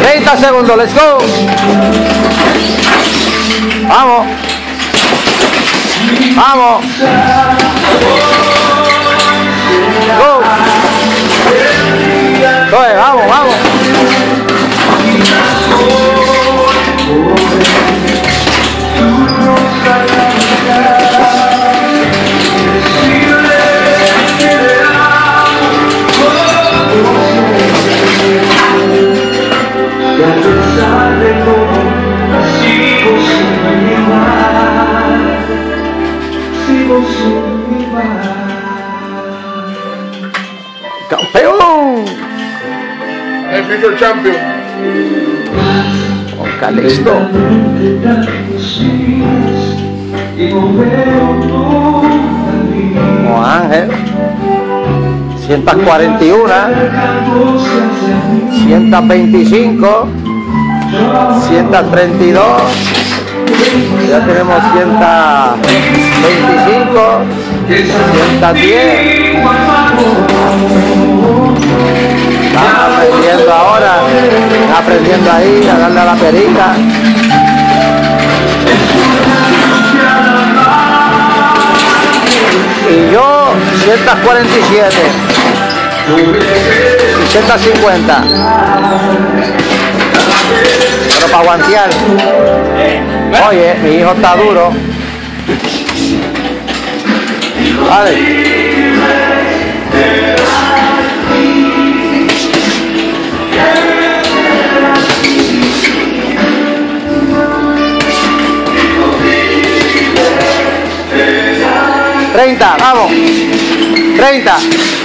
30 segundos, let's go. Vamos. Vamos. Go. Oye, vamos, vamos. ¡Campeón! El future champion. Con Calixto. Con Ángel. 141. 125. 132. Ya tenemos 125. 110. Están aprendiendo ahora, están aprendiendo ahí a darle a la perita. Y yo 147 y 150. Pero para aguantear. Oye, mi hijo está duro. Vale. ¡30! ¡Vamos! ¡30!